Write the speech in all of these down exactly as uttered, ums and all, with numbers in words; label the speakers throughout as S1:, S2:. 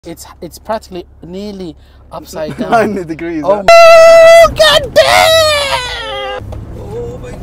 S1: It's it's practically nearly upside down.
S2: ninety degrees.
S1: Oh,
S2: huh?
S1: oh god damn! Oh my.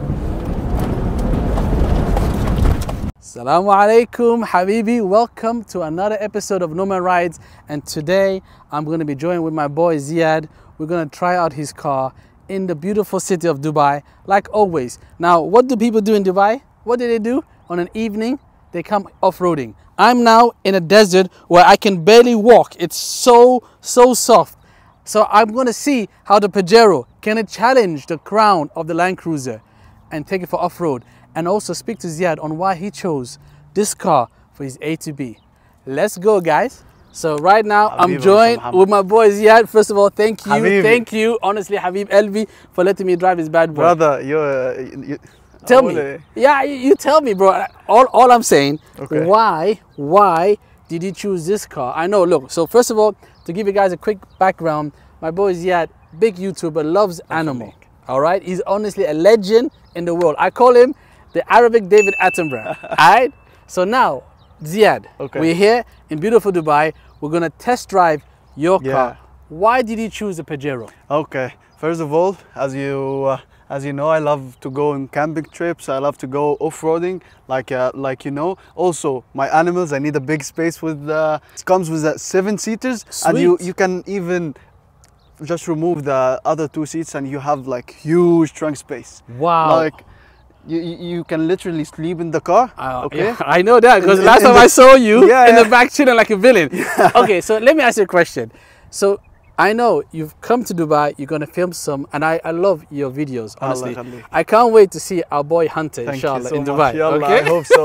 S1: Assalamu alaikum, Habibi. Welcome to another episode of Nomad Rides. And today I'm going to be joined with my boy Zeyad. We're going to try out his car in the beautiful city of Dubai, like always. Now, what do people do in Dubai? What do they do on an evening? They come off-roading. I'm now in a desert where I can barely walk. It's so, so soft. So I'm going to see how the Pajero can challenge the crown of the Landcruiser and take it for off-road. And also speak to Zeyad on why he chose this car for his A to B. Let's go, guys. So right now
S2: Habib,
S1: I'm joined with my boy Zeyad. First of all, thank you.
S2: Habib.
S1: Thank you, honestly, Habib Elvi, for letting me drive his bad boy.
S2: Brother, you're... Uh, you,
S1: Tell me. Yeah, you, you tell me, bro. All, all I'm saying, okay. why, why did you choose this car? I know, look, so first of all, to give you guys a quick background, my boy Zeyad, big YouTuber, loves Animal, all right? He's honestly a legend in the world. I call him the Arabic David Attenborough, all right? So now, Zeyad, okay. we're here in beautiful Dubai. We're going to test drive your
S2: yeah.
S1: car. Why did you choose the Pajero?
S2: Okay, first of all, as you... Uh, As you know, I love to go on camping trips. I love to go off-roading, like uh, like you know. Also, my animals, I need a big space with. Uh, it comes with uh, seven seaters,
S1: Sweet.
S2: and you you can even just remove the other two seats, and you have like huge trunk space.
S1: Wow!
S2: Like you you can literally sleep in the car.
S1: Uh,
S2: okay,
S1: yeah, I know that because last
S2: in
S1: time
S2: the,
S1: I saw you
S2: yeah,
S1: in
S2: yeah.
S1: the back chilling like a villain.
S2: Yeah.
S1: Okay, so let me ask you a question. So. I know you've come to Dubai, you're going to film some, and I, I love your videos, honestly.
S2: Allah,
S1: I can't wait to see our boy Hunter,
S2: Thank
S1: inshallah,
S2: you so
S1: in
S2: much.
S1: Dubai.
S2: Yallah,
S1: okay?
S2: I hope so.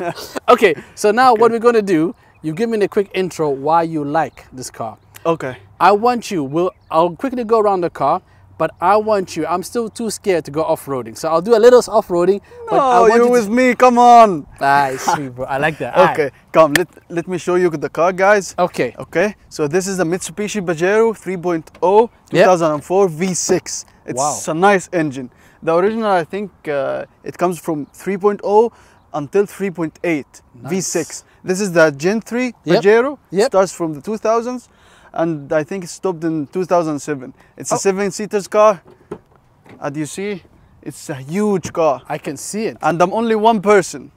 S1: Okay, so now
S2: okay.
S1: what we're going to do, you give me a quick intro why you like this car.
S2: Okay.
S1: I want you, we'll, I'll quickly go around the car, but I want you, I'm still too scared to go off-roading. So I'll do a little off-roading.
S2: Oh, you're you with me, come on.
S1: Ah, sweet, bro. I like that.
S2: Okay,
S1: right.
S2: come, let, let me show you the car, guys.
S1: Okay.
S2: Okay, so this is the Mitsubishi Pajero three point oh two thousand four yep. V six. It's
S1: wow.
S2: a nice engine. The original, I think, uh, it comes from three point oh until three point eight nice. V six. This is the Gen three
S1: yep.
S2: Pajero.
S1: Yep.
S2: Starts from the two thousands, and I think it stopped in two thousand seven. It's
S1: oh.
S2: a seven-seaters car. And you see, it's a huge car.
S1: I can see it.
S2: And I'm only one person.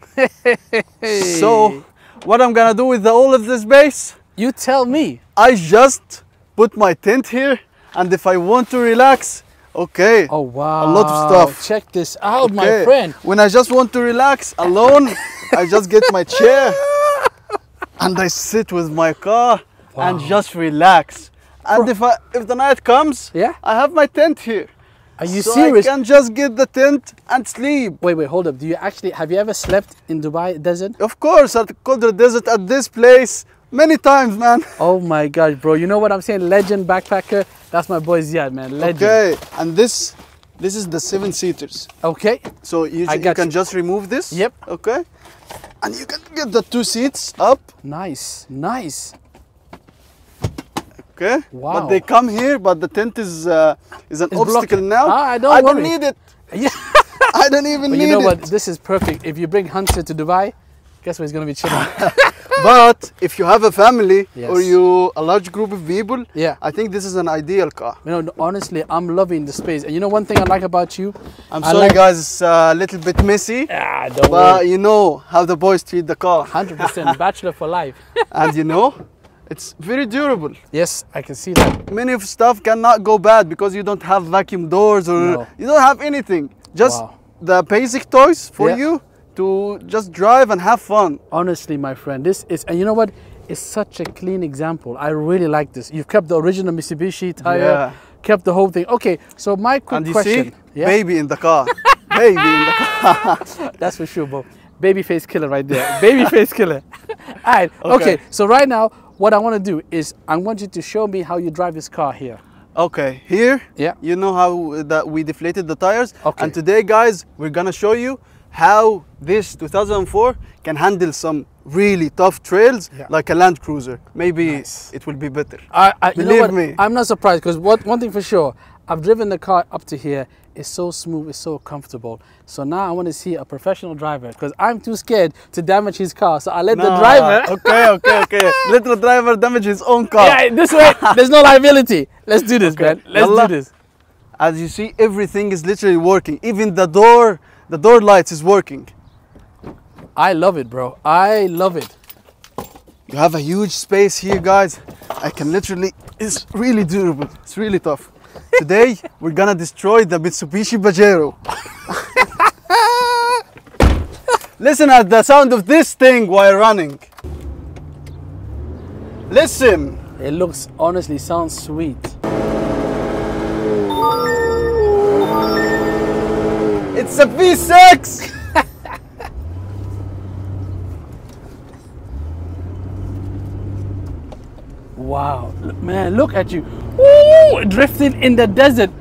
S2: So, what I'm gonna do with the, all of this space?
S1: You tell me.
S2: I just put my tent here, and if I want to relax, okay.
S1: Oh wow.
S2: A lot of stuff.
S1: Check this out,
S2: okay.
S1: my friend.
S2: When I just want to relax alone, I just get my chair and I sit with my car wow. and just relax. And Bro. if I if the night comes,
S1: yeah,
S2: I have my tent here.
S1: Are you
S2: so
S1: serious?
S2: I can just get the tent and sleep.
S1: Wait, wait, hold up. Do you actually, have you ever slept in Dubai desert?
S2: Of course, at the Qadr Desert, at this place, many times, man.
S1: Oh my gosh, bro. You know what I'm saying? Legend backpacker. That's my boy Zeyad, man. Legend.
S2: Okay, and this, this is the seven seaters.
S1: Okay.
S2: So you, you can you. just remove this.
S1: Yep.
S2: Okay. And you can get the two seats up.
S1: Nice, nice.
S2: Okay.
S1: Wow.
S2: But they come here, but the tent is uh, is an
S1: it's
S2: obstacle
S1: blocking.
S2: now.
S1: Ah, I don't
S2: I
S1: worry.
S2: don't need it.
S1: Yeah.
S2: I don't even
S1: but
S2: need it.
S1: You know what? This is perfect. If you bring Hunter to Dubai, guess where he's gonna be chilling.
S2: But if you have a family
S1: yes.
S2: or you a large group of people,
S1: yeah,
S2: I think this is an ideal car.
S1: You know, honestly, I'm loving the space. And you know one thing I like about you?
S2: I'm
S1: I
S2: sorry,
S1: like
S2: guys, it's a little bit messy.
S1: Ah, don't
S2: but
S1: worry.
S2: you know how the boys treat the car.
S1: one hundred percent bachelor for life.
S2: And you know, it's very durable.
S1: Yes, I can see that.
S2: Many of stuff cannot go bad because you don't have vacuum doors or
S1: no.
S2: you don't have anything. Just
S1: wow.
S2: the basic toys for
S1: yeah.
S2: you to just drive and have fun.
S1: Honestly, my friend, this is, and you know what? It's such a clean example. I really like this. You've kept the original Mitsubishi tire,
S2: yeah.
S1: kept the whole thing. Okay, so my quick
S2: and you
S1: question.
S2: See,
S1: yeah?
S2: baby in the car. Baby in the car.
S1: That's for sure, bro. Baby face killer right there. Baby face killer. All right, okay. okay, so right now, what I want to do is I want you to show me how you drive this car here.
S2: Okay, here,
S1: yeah.
S2: you know how that we deflated the tires.
S1: Okay.
S2: And today, guys, we're gonna show you how this two thousand four can handle some really tough trails yeah. like a Landcruiser. Maybe nice. It will be better.
S1: I, I,
S2: Believe
S1: you know what?
S2: me.
S1: I'm not surprised because what one thing for sure, I've driven the car up to here. It's so smooth, it's so comfortable. So now I want to see a professional driver because I'm too scared to damage his car. So I let
S2: Nah,
S1: the driver.
S2: Okay, okay, okay. Let the driver damage his own car.
S1: Yeah, this way, there's no liability. Let's do this,
S2: Okay.
S1: man. Let's
S2: Yalla.
S1: do this.
S2: As you see, everything is literally working. Even the door, the door lights is working.
S1: I love it, bro. I love it.
S2: You have a huge space here, guys. I can literally, it's really durable. It's really tough. Today, we're gonna destroy the Mitsubishi Pajero. Listen at the sound of this thing while running. Listen.
S1: It looks, honestly, sounds sweet.
S2: It's a V six.
S1: Wow, Look- man, look at you. Ooh, drifting in the desert.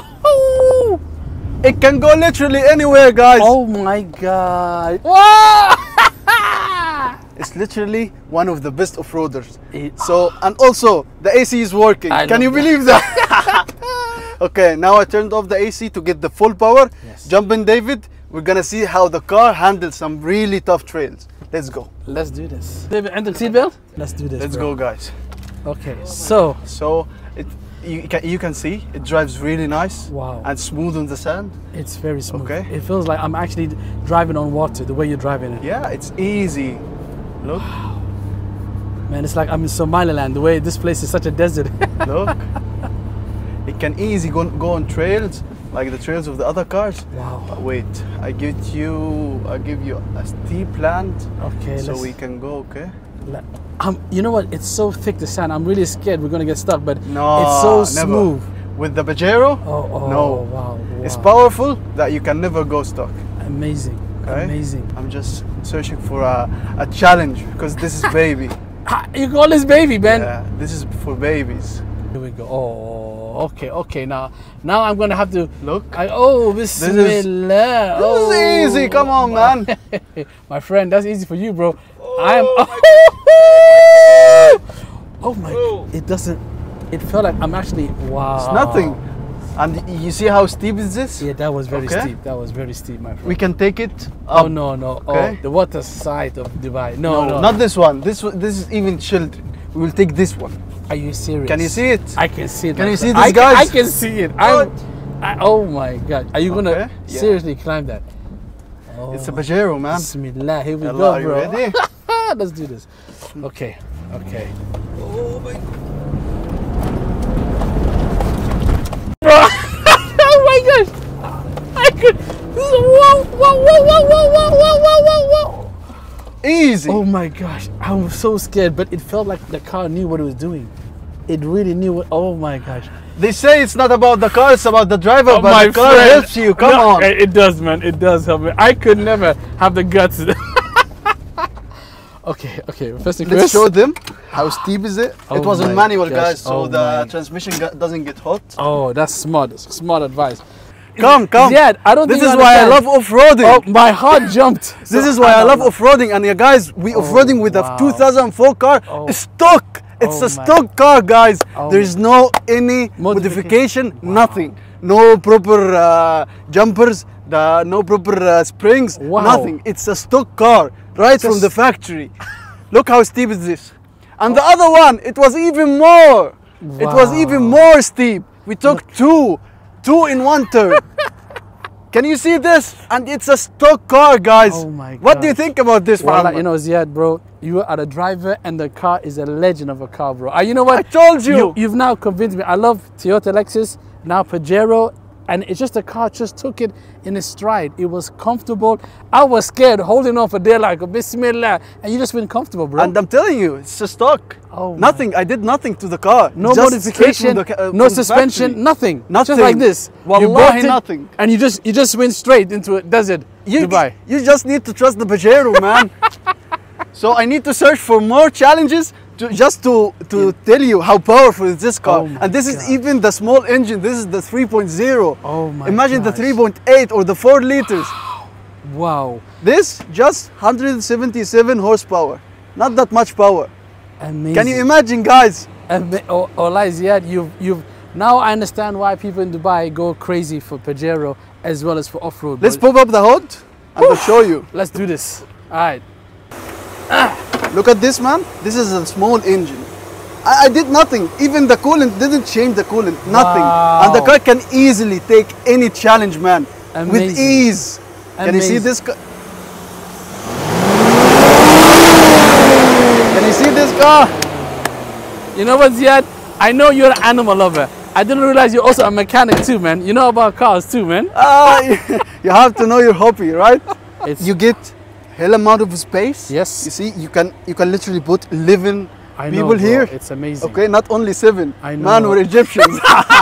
S2: It can go literally anywhere, guys.
S1: Oh my God. Wow.
S2: It's literally one of the best off-roaders.
S1: It-
S2: So, and also the A C is working.
S1: I
S2: Can
S1: love
S2: you
S1: that.
S2: believe that? Okay, now I turned off the A C to get the full power.
S1: Yes.
S2: Jump in, David. We're gonna see how the car handles some really tough trails. Let's go.
S1: Let's do this. David, عندك seat belt? Let's do this.
S2: Let's
S1: bro.
S2: go, guys.
S1: Okay, so
S2: So, it you can, you can see it drives really nice.
S1: Wow.
S2: And smooth on the sand.
S1: it's very smooth.
S2: Okay.
S1: It feels like I'm actually driving on water the way you're driving it.
S2: Yeah, it's easy. Look,
S1: Man, it's like I'm in Somaliland. The way this place is such a desert.
S2: look. It can easy go, go on trails like the trails of the other cars.
S1: Wow.
S2: But wait, I give you, I give you a steep land,
S1: Okay,
S2: so
S1: let's.
S2: we can go. Okay.
S1: le- Um, you know what? It's so thick the sand. I'm really scared we're gonna get stuck. But
S2: No,
S1: it's so
S2: never.
S1: smooth.
S2: With the Pajero,
S1: Oh, oh,
S2: no,
S1: wow,
S2: it's
S1: wow.
S2: powerful that you can never go stuck.
S1: Amazing.
S2: Okay?
S1: Amazing.
S2: I'm just searching for a, a challenge because this is baby.
S1: Ah, you call this baby, man?
S2: Yeah, this is for babies.
S1: Here we go. Oh, okay, okay. Now, now I'm gonna have to.
S2: Look,
S1: I, oh,
S2: is-
S1: Bismillah.
S2: this
S1: oh,
S2: is easy. Come on, man.
S1: My friend, that's easy for you, bro. I'm. Oh my! It doesn't. It felt like I'm actually. Wow.
S2: It's nothing. And you see how steep is this?
S1: Yeah, that was very
S2: Okay.
S1: steep. That was very steep, my friend.
S2: We can take it
S1: Oh
S2: up.
S1: no, no.
S2: Okay.
S1: Oh, the water side of Dubai. No, no.
S2: not this one. This one- this is even children. We will take this one.
S1: Are you serious?
S2: Can you see it?
S1: I can see it.
S2: Can
S1: my
S2: you see
S1: friend.
S2: this,
S1: I can,
S2: guys?
S1: I can see it. I'm. I, oh my God! Are you gonna
S2: Okay. Yeah.
S1: seriously climb that? Oh,
S2: It's a Pajero, man.
S1: Bismillah. Here we
S2: Yalla,
S1: go,
S2: are you
S1: bro.
S2: ready?
S1: Let's do this. Okay. Okay.
S2: Oh my
S1: Bro. Oh my gosh! I could. Whoa! Whoa! Whoa! Whoa! Whoa! Whoa! Whoa! Whoa! Whoa!
S2: Easy.
S1: Oh my gosh! I was so scared, but it felt like the car knew what it was doing. It really knew what. Oh my gosh!
S2: They say it's not about the car, it's about the driver,
S1: Oh,
S2: but
S1: my
S2: the car
S1: friend.
S2: helps you. Come
S1: No,
S2: on.
S1: It does, man. It does help me. I could never have the guts. Okay, okay. First thing
S2: Let's
S1: first.
S2: show them how steep is it.
S1: Oh
S2: it was
S1: my
S2: a manual,
S1: gosh.
S2: guys, so
S1: Oh
S2: the
S1: my.
S2: transmission go- doesn't get hot.
S1: Oh, that's smart. That's smart advice.
S2: Come, come.
S1: Zeyad, I don't
S2: This
S1: think
S2: is
S1: you
S2: why I love
S1: understand.
S2: off-roading.
S1: Oh, my heart jumped.
S2: This is why I love off-roading. And you guys, we off-roading with
S1: wow.
S2: a two thousand four car.
S1: Oh.
S2: Stock. It's
S1: Oh
S2: a
S1: my.
S2: stock car, guys.
S1: Oh
S2: There is no any
S1: Modification.
S2: modification,
S1: Wow.
S2: nothing. No proper uh, jumpers, the, no proper uh, springs,
S1: Wow.
S2: nothing. It's a stock car, right from
S1: Just-
S2: the factory. Look how steep is this. And the other one, it was even more. It was even
S1: Wow.
S2: more steep. We took two, two in one turn. Can you see this? And it's a stock car, guys.
S1: Oh my
S2: What do you
S1: gosh.
S2: think about this,
S1: Wallah,
S2: Mohammed?
S1: you know, Zeyad, bro, you are the driver and the car is a legend of a car, bro. Uh, you know what?
S2: I told you.
S1: You've now convinced me. I love Toyota Lexus, now Pajero, and it's just the car just took it in its stride. It was comfortable. I was scared holding on for dear life, Bismillah, and you just been comfortable, bro.
S2: And I'm telling you, it's a stock.
S1: Oh my.
S2: Nothing. I did nothing to the car.
S1: No
S2: Just
S1: modification,
S2: straight from the ca- uh,
S1: no
S2: from the
S1: suspension,
S2: factory.
S1: nothing. Just
S2: Nothing.
S1: like this. You
S2: Wallahi,
S1: bought it,
S2: nothing.
S1: And you just you just went straight into a desert,
S2: You,
S1: Dubai.
S2: you just need to trust the Pajero, man. So I need to search for more challenges to just to to tell you how powerful is this car.
S1: Oh my
S2: and this is
S1: God.
S2: even the small engine. This is the three point oh.
S1: Oh my
S2: Imagine the
S1: gosh.
S2: three point eight or the four liters.
S1: Wow.
S2: This just one hundred seventy-seven horsepower. Not that much power.
S1: Amazing.
S2: Can you imagine, guys?
S1: Ama- oh, oh, like Zeyad, you've you've Now I understand why people in Dubai go crazy for Pajero as well as for off-road.
S2: Let's pop up the hood and I'll show you.
S1: Let's do this. All right.
S2: Look at this, man. This is a small engine. I, I did nothing. Even the coolant didn't change the coolant. Nothing.
S1: Wow.
S2: And the car can easily take any challenge, man.
S1: Amazing.
S2: With ease. Can you see
S1: Amazing.
S2: this car? Can you see this car?
S1: You know what, Zeyad? I know you're an animal lover. I didn't realize you're also a mechanic too, man. You know about cars too, man.
S2: Uh, you have to know your hobby, right?
S1: It's,
S2: You get hell amount of space.
S1: Yes.
S2: You see, you can you can literally put eleven
S1: I know,
S2: people
S1: bro.
S2: here.
S1: It's amazing.
S2: Okay, not only seven.
S1: I know.
S2: Man, we're Egyptians.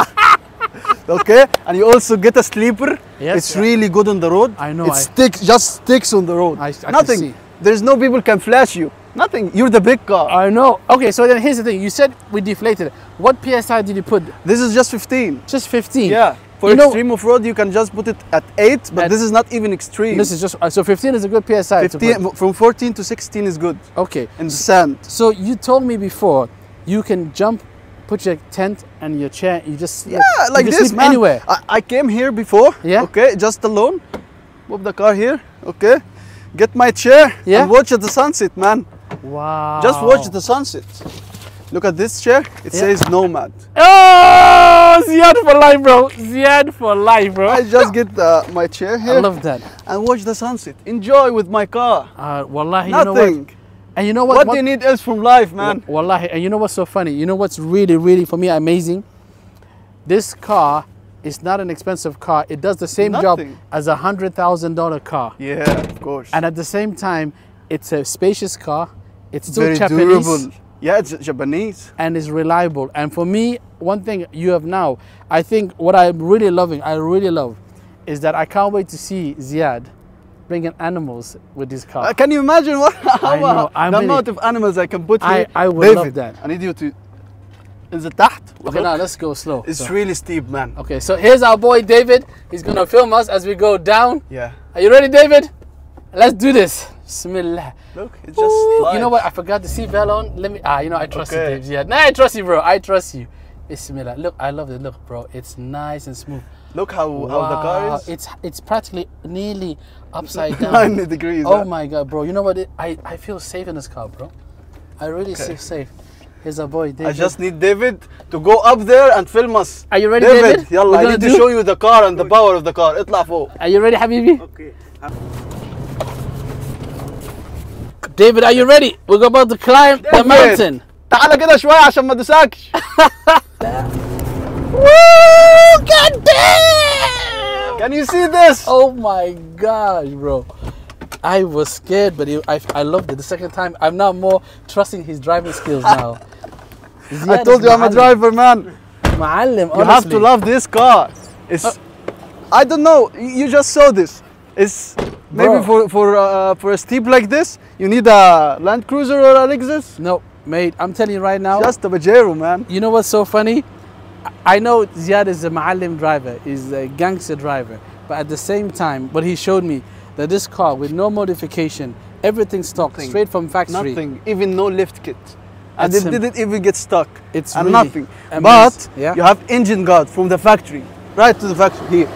S2: Okay, and you also get a sleeper.
S1: Yes.
S2: It's really good on the road.
S1: I know,
S2: It
S1: I-
S2: sticks, just sticks on the road.
S1: I- I can
S2: Nothing.
S1: see.
S2: There's no people can flash you. Nothing. You're the big car.
S1: I know. Okay, so then here's the thing. You said we deflated it. What P S I did you put?
S2: This is just fifteen.
S1: Just fifteen.
S2: Yeah. For
S1: You know-
S2: extreme off-road, you can just put it at eight, but
S1: At-
S2: this is not even extreme.
S1: This is just uh, so fifteen is a good P S I. to
S2: fifteen,
S1: put.
S2: from fourteen to sixteen is good.
S1: Okay.
S2: In sand.
S1: So you told me before you can jump, put your tent and your chair. You just
S2: Yeah,
S1: you
S2: like
S1: can
S2: this,
S1: sleep
S2: man.
S1: anywhere.
S2: I, I came here before.
S1: Yeah.
S2: Okay, just alone. Move the car here. Okay. Get my chair
S1: Yeah.
S2: and watch the sunset, man.
S1: Wow.
S2: Just watch the sunset. Look at this chair. It
S1: Yeah.
S2: says Nomad.
S1: Oh, Zeyad for life, bro. Zeyad for life, bro.
S2: I just get uh, my chair
S1: I
S2: here
S1: love that.
S2: and watch the sunset. Enjoy with my car.
S1: Uh, wallahi, you know what?
S2: Nothing.
S1: And you know what?
S2: What, do you need else from life, man?
S1: Wa- Wallahi, and you know what's so funny? You know what's really, really for me amazing? This car is not an expensive car. It does the same job
S2: Nothing.
S1: as a hundred thousand dollar car,
S2: Yeah, of course.
S1: and at the same time, it's a spacious car. It's still
S2: Very
S1: Japanese
S2: durable. Yeah, it's Japanese.
S1: and is reliable. And for me, one thing you have now, I think what I'm really loving, I really love, is that I can't wait to see Zeyad bringing animals with this car.
S2: Uh, can you imagine what how,
S1: I know, I'm
S2: the
S1: really-
S2: amount of animals I can put
S1: I-
S2: here?
S1: I would
S2: David,
S1: love that.
S2: I need you to. Is it تحت?
S1: Okay, now let's go slow.
S2: It's
S1: So-
S2: really steep, man.
S1: Okay, so here's our boy David. He's gonna film us as we go down.
S2: Yeah.
S1: Are you ready, David? Let's do this. Bismillah.
S2: Look, it just.
S1: Ooh,
S2: slides.
S1: you know what? I forgot the seatbelt on. Let me. Ah, you know I trust
S2: Okay.
S1: you, Dave. Yeah, nah, I trust you, bro. I trust you. Bismillah. Look, I love it. Look, bro, it's nice and smooth.
S2: Look how, how the car
S1: Wow,
S2: is.
S1: It's it's practically nearly upside down.
S2: ninety degrees.
S1: Oh
S2: huh?
S1: my God, bro. You know what? It, I I feel safe in this car, bro. I really
S2: Okay.
S1: feel safe. Here's our boy David.
S2: I just need David to go up there and film us.
S1: Are you ready,
S2: David?
S1: David?
S2: Yalla,
S1: We're
S2: I
S1: gonna
S2: need to
S1: do-
S2: show you the car and the power of the car. اطلع فوق.
S1: Are you ready, Habibi?
S2: Okay.
S1: David, are you ready? We're about to climb the
S2: David.
S1: mountain.
S2: تعال كده شوية عشان ما ادوسكش.
S1: Woo! God damn!
S2: Can you see this?
S1: Oh my gosh, bro. I was scared, but it, I, I loved it. The second time, I'm now more trusting his driving skills now.
S2: I told you I'm a driver, man.
S1: Ma'allim,
S2: You have to love this car. It's,
S1: Uh,
S2: I don't know. You just saw this. It's maybe
S1: Bro.
S2: for for uh, for a steep like this, you need a Landcruiser or a Lexus.
S1: No, mate, I'm telling you right now.
S2: Just a Pajero, man.
S1: You know what's so funny? I know Zeyad is a Ma'allim driver, is a gangster driver, but at the same time, what he showed me, that this car with no modification, everything stock,
S2: Nothing.
S1: straight from factory.
S2: Nothing, even no lift kit, and
S1: That's
S2: it
S1: him.
S2: didn't even get stuck.
S1: It's
S2: and
S1: really
S2: nothing.
S1: amazing.
S2: But
S1: Yeah.
S2: you have engine guard from the factory, right to the factory here.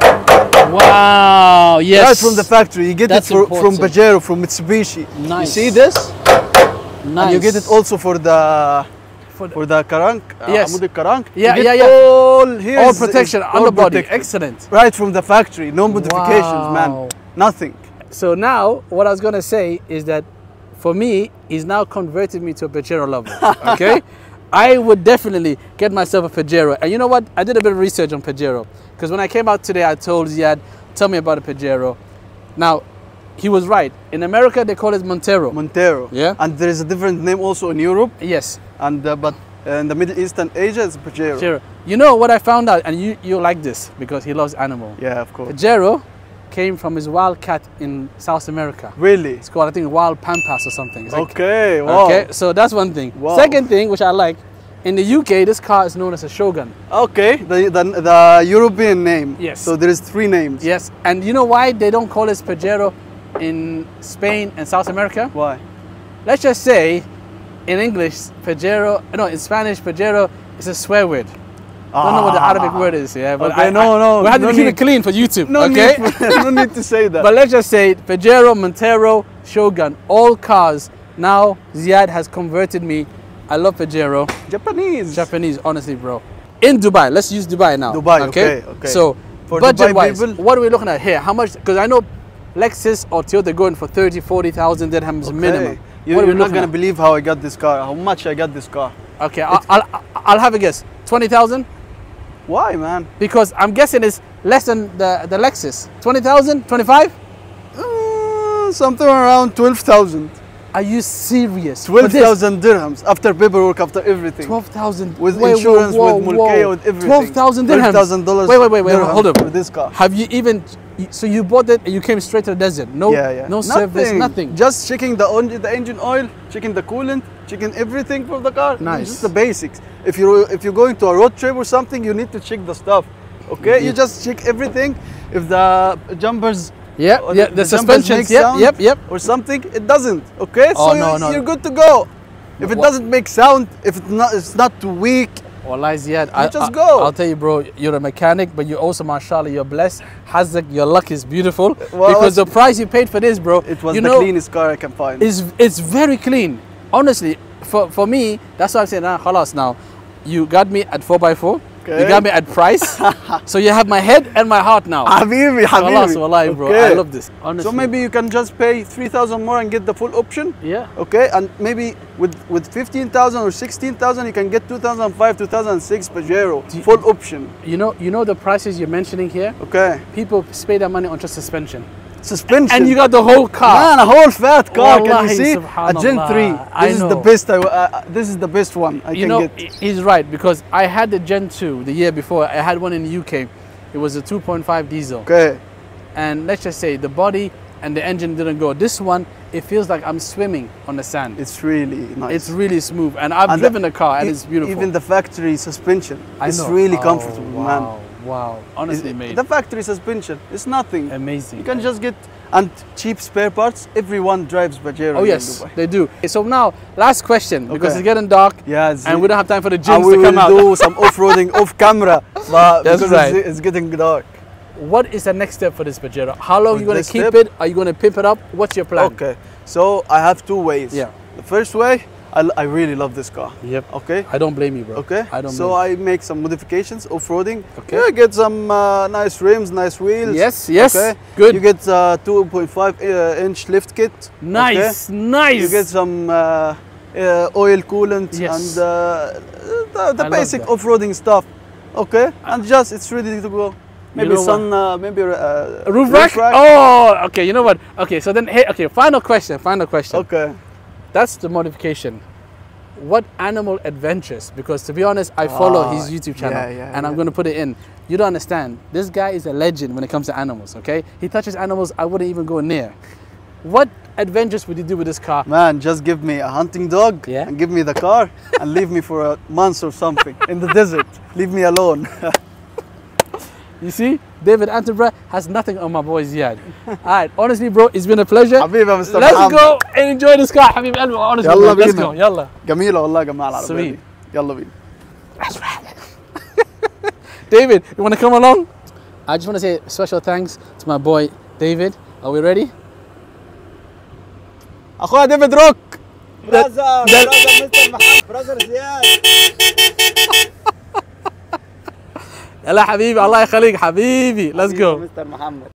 S1: Wow, yes.
S2: Right from the factory, you get
S1: That's
S2: it for, from
S1: important.
S2: Pajero, from Mitsubishi. You
S1: Nice.
S2: see this?
S1: Nice.
S2: And you get it also for the
S1: For the-
S2: for the karank.
S1: Yes.
S2: عمود الكرنك.
S1: Yeah,
S2: You get
S1: yeah, yeah.
S2: All here.
S1: all
S2: is-
S1: protection,
S2: is all
S1: underbody,
S2: protected.
S1: excellent.
S2: Right from the factory, no modifications,
S1: Wow.
S2: man. Nothing.
S1: So now, what I was gonna say is that, for me, he's now converted me to a Pajero lover. Okay, I would definitely get myself a Pajero. And you know what? I did a bit of research on Pajero because when I came out today, I told Zeyad, "Tell me about a Pajero." Now, he was right. In America, they call it Montero.
S2: Montero.
S1: Yeah.
S2: And there is a different name also in Europe,
S1: Yes,
S2: and uh, but uh, in the Middle East and Asia, it's Pajero.
S1: Pajero. You know what I found out, and you you like this because he loves animal.
S2: Yeah, of course.
S1: Pajero came from his wild cat in South America.
S2: Really?
S1: It's called, I think, wild pampas or something. It's like-
S2: Okay. Wow.
S1: Okay, so that's one thing.
S2: Wow.
S1: Second thing, which I like, in the U K, this car is known as a Shogun.
S2: Okay. The, the the European name.
S1: Yes.
S2: So there is three names.
S1: Yes, and you know why they don't call it Pajero in Spain and South America?
S2: Why?
S1: Let's just say, in English, Pajero, no, in Spanish, Pajero is a swear word. Don't know what the Arabic word is, yeah. But
S2: Okay,
S1: I,
S2: no,
S1: I,
S2: no,
S1: we have to
S2: no
S1: keep
S2: need.
S1: it clean for YouTube,
S2: No
S1: okay?
S2: need, for- no need to say that.
S1: But let's just say Pajero, Montero, Shogun, all cars. Now Zeyad has converted me. I love Pajero.
S2: Japanese.
S1: Japanese, honestly, bro. In Dubai, let's use Dubai now.
S2: Dubai, okay, okay.
S1: So,
S2: For
S1: budget-wise,
S2: Dubai people-
S1: what are we looking at here? How much? Because I know Lexus or Toyota going for thirty, forty thousand dirhams
S2: Okay.
S1: minimum.
S2: You,
S1: What are we
S2: you're not
S1: looking
S2: gonna
S1: at?
S2: believe how I got this car. How much I got this car.
S1: Okay, I'll, I'll, I'll have a guess. twenty thousand?
S2: Why, man?
S1: Because I'm guessing it's less than the, the Lexus. twenty thousand? twenty-five?
S2: Uh, something around twelve thousand.
S1: Are you serious?
S2: twelve thousand dirhams after paperwork, after everything.
S1: twelve thousand
S2: With
S1: wait,
S2: insurance,
S1: whoa,
S2: with
S1: whoa,
S2: mulkaya,
S1: whoa.
S2: with everything.
S1: twelve thousand dirhams.
S2: twelve thousand dollars.
S1: Wait, wait, wait, wait, hold up.
S2: For this car.
S1: Have you even, so you bought it and you came straight to the desert? No,
S2: Yeah, yeah.
S1: no service, nothing.
S2: Just checking the, on, the engine oil, checking the coolant, checking everything for the car.
S1: Nice.
S2: Just the basics. If you're if you're going to a road trip or something, you need to check the stuff. Okay,
S1: Yeah.
S2: you just check everything. If the jumpers,
S1: Yeah,
S2: or
S1: yeah,
S2: the,
S1: the,
S2: the jumpers
S1: suspensions,
S2: make
S1: yep,
S2: sound
S1: yep, yep.
S2: or something, it doesn't. Okay,
S1: Oh,
S2: so
S1: no,
S2: you,
S1: no.
S2: you're good to go. If it
S1: What?
S2: doesn't make sound, if it's not, it's not too weak.
S1: Wallahi Zeyad, I,
S2: just
S1: I-
S2: go.
S1: I'll tell you, bro, you're a mechanic, but you also, mashallah, you're blessed. Hazak, your luck is beautiful.
S2: Well,
S1: because the price you paid for this, bro,
S2: It was
S1: you
S2: the
S1: know,
S2: cleanest car I can find.
S1: It's, it's very clean. Honestly, for, for me, that's why I'm saying, ah, khalas now. You got me at four by four. You
S2: Okay.
S1: got me at price. So you have my head and my heart now.
S2: Habibi,
S1: Khalas,
S2: Habibi.
S1: wallahi, bro.
S2: Okay.
S1: I love this. Honestly.
S2: So maybe you can just pay three thousand more and get the full option.
S1: Yeah.
S2: Okay, and maybe with with fifteen thousand or sixteen thousand, you can get two thousand five, two thousand six Pajero
S1: Do you-
S2: full option.
S1: You know, you know the prices you're mentioning here?
S2: Okay,
S1: People spend their money on just suspension.
S2: suspension.
S1: And you got the whole car.
S2: man a whole fat car. Can
S1: Wallahi,
S2: you see? A Gen
S1: subhanallah.
S2: three.
S1: I
S2: This is the
S1: know.
S2: best. I, uh, this is the best one I
S1: You
S2: can
S1: know,
S2: get.
S1: he- he's right, because I had the Gen two the year before. I had one in the U K. It was a two point five diesel.
S2: Okay,
S1: And let's just say the body and the engine didn't go. This one, it feels like I'm swimming on the sand.
S2: it's really nice.
S1: It's really smooth. And I've
S2: And
S1: driven
S2: the-
S1: the car and
S2: e-
S1: it's beautiful.
S2: Even the factory suspension.
S1: I
S2: It's
S1: know.
S2: really
S1: Oh,
S2: comfortable,
S1: wow,
S2: man.
S1: Wow. Honestly,
S2: It-
S1: mate.
S2: The factory suspension. It's nothing.
S1: Amazing.
S2: You can just get and cheap spare parts. Everyone drives Pajero.
S1: Oh
S2: in
S1: yes,
S2: Dubai.
S1: they do. So now, last question, because
S2: Okay.
S1: it's getting dark
S2: Yes.
S1: and we don't have time for the
S2: and
S1: gyms
S2: we
S1: to come
S2: will
S1: out.
S2: do some off-roading off camera, but
S1: That's
S2: because
S1: right.
S2: it's, it's getting dark.
S1: What is the next step for this Pajero? How long are
S2: For
S1: you going
S2: this
S1: to keep
S2: step?
S1: it? Are you going to pimp it up? What's your plan?
S2: Okay, so I have two ways.
S1: Yeah.
S2: The first way, I, l- I really love this car.
S1: Yep.
S2: Okay.
S1: I don't blame you, bro.
S2: Okay.
S1: I don't
S2: So
S1: blame
S2: I make some modifications off-roading.
S1: Okay.
S2: Yeah, get some uh, nice rims, nice wheels.
S1: Yes, yes.
S2: Okay.
S1: Good.
S2: You get uh, two point five uh, inch lift kit.
S1: Nice,
S2: Okay?
S1: nice.
S2: You get some uh, uh, oil coolant
S1: Yes.
S2: and uh, the, the
S1: I love
S2: basic
S1: that.
S2: off-roading stuff. Okay, and just it's ready to go. Maybe
S1: know what?
S2: some, uh, maybe uh,
S1: A roof rack? Oh, okay. You know what? Okay, so then, hey, okay, final question, final question.
S2: Okay.
S1: That's the modification. What animal adventures? Because to be honest, I follow
S2: Ah,
S1: his YouTube channel
S2: yeah, yeah,
S1: and I'm
S2: yeah.
S1: going to put it in. You don't understand. This guy is a legend when it comes to animals, okay? He touches animals I wouldn't even go near. What adventures would you do with this car?
S2: Man, just give me a hunting dog
S1: Yeah.
S2: and give me the car and leave me for a month or something in the desert. Leave me alone.
S1: You see, David Attenborough has nothing on my boy Zeyad. All right, honestly, bro, it's been a pleasure.
S2: حبيبي يا مستر
S1: Let's
S2: محمد.
S1: go and enjoy this car. حبيب قلبي, honestly,
S2: يلا
S1: bro, let's
S2: بينا.
S1: go. يلا.
S2: جميلة والله يا جماعة العربية
S1: Sweet.
S2: دي. يلا بينا.
S1: David, you want to come along? I just want to say special thanks to my boy David. Are we ready?
S2: أخويا ديفيد روك.
S3: برازر برازر مستر محمد برازر زياد
S1: يلا حبيبي الله يخليك حبيبي. Let's go.
S3: مستر محمد